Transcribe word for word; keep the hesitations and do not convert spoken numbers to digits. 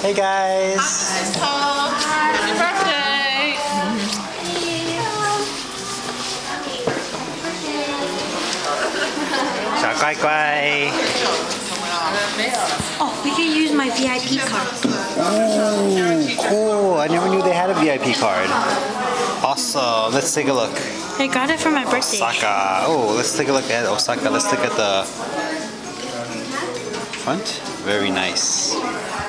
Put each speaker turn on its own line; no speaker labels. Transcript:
Hey guys!
Happy birthday!
Chào quay quay!
Oh, we can use my V I P card.
Oh, cool! I never knew they had a V I P card. Awesome! Let's take a look.
I got it for my birthday.
Osaka. Oh, let's take a look at Osaka. Let's look at the front. Very nice.